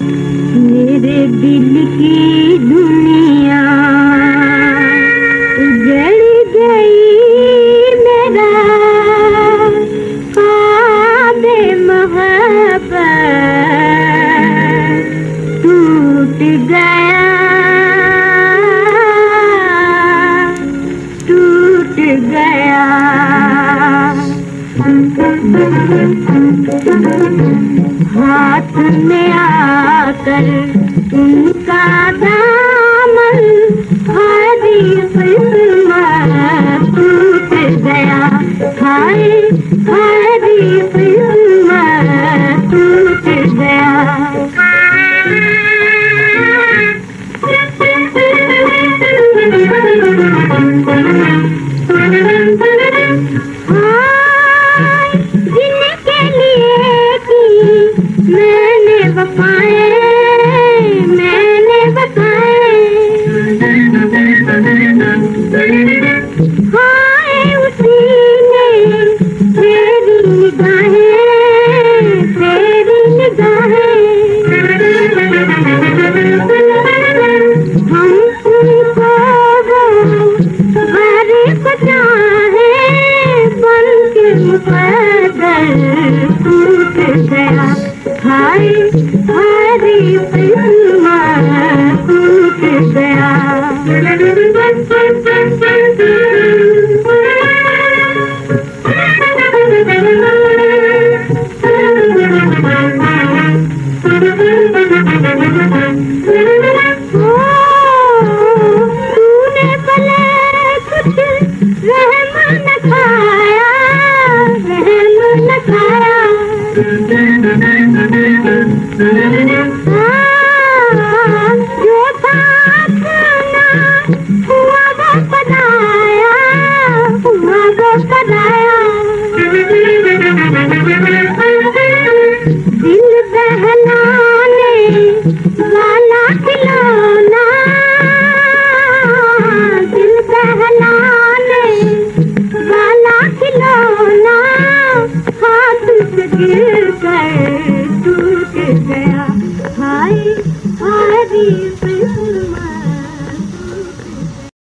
मेरे दिल की दुनिया उजड़ गई, मेरा ख्वाब मोहब्बत टूट गया, टूट गया। हाथ में आकर उनका दामन हरी किस्मत टूट गया, हाय हरी किस्मत टूट गया। मैंने बताए हाय उसी ने तेरी निगाहें, तेरी निगाहें हम तुमको वो सारे बचाए बन के मुकद्दर टूट गया, हाय हरी किस्मत टूट गया। तूने भले कुछ रहम न खाया, रहम न खाया। जो था अपना हुआ वो पराया, हुआ वो पराया। दिल बहलाने वाला खिलौना, दिल बहलाने वाला खिलौना हाथ से गिर कर टूट गया, हाय हरी